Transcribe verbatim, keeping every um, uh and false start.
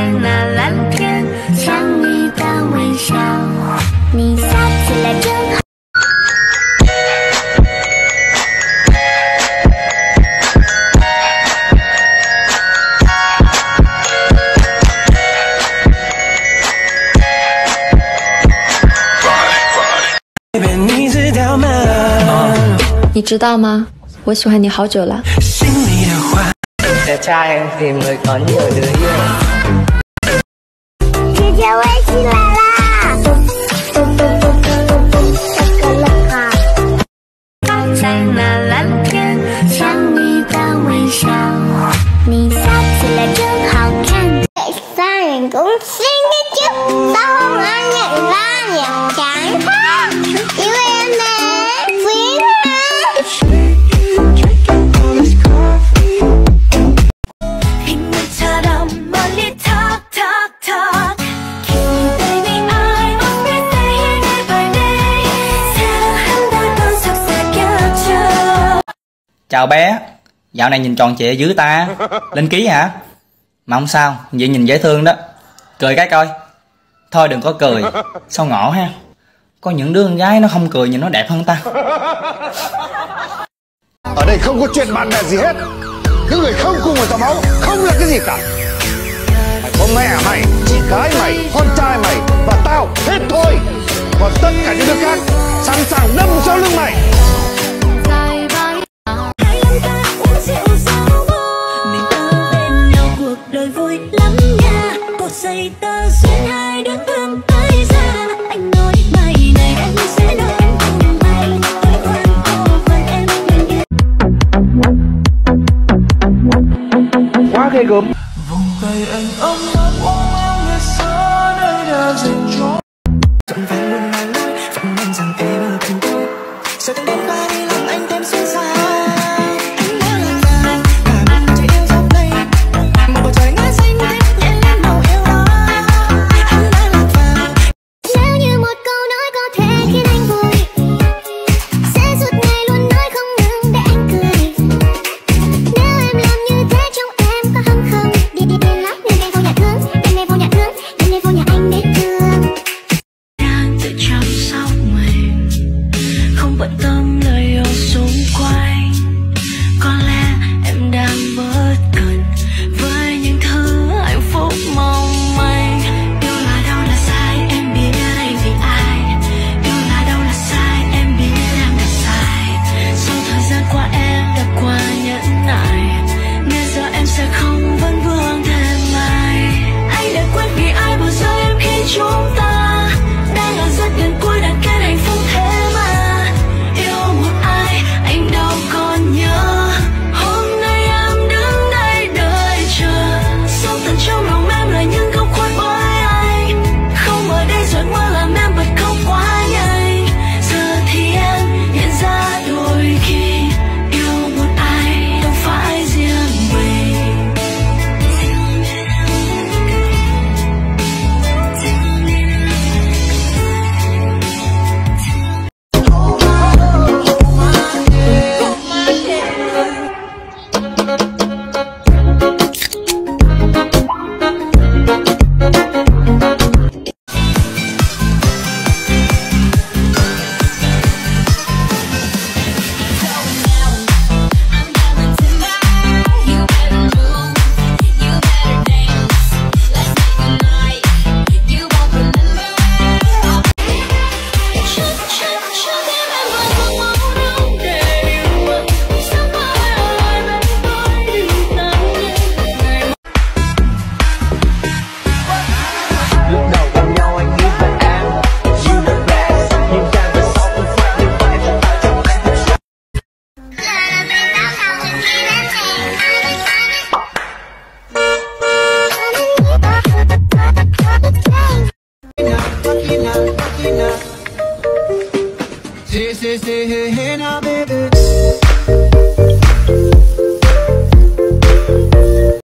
在那蓝天，想你的微笑，你笑起来真好。 你知道吗？我喜欢你好久了。 Đẹp trai em thì mới có nhiều đứa yêu. 姐姐微信来啦！在那蓝天，想你的微笑，你笑起来真好看。三人共sinh cái chữ sao không ai nhận ra nhỉ? Chán quá. Yêu em nè, phiến ha. Chào bé, dạo này nhìn tròn trịa dữ ta. Lên ký hả? Mà không sao, vậy nhìn dễ thương đó. Cười cái coi. Thôi đừng có cười, sao ngộ ha. Có những đứa con gái nó không cười nhìn nó đẹp hơn ta. Ở đây không có chuyện bạn bè gì hết. Những người không cùng một dòng máu không là cái gì cả. Mày có mẹ mày, chị gái mày, con trai mày và tao hết thôi. Còn tất cả những đứa khác sẵn sàng đâm sau lưng mày. Dây tơ duyên hai đứa thương tới ra, anh nói bài này anh sẽ nói em cùng mày, tôi khoan cô phần em bình yên. Quá ghê gớm. Vòng tay anh ấm áp ôm em nghe xa nơi đã dành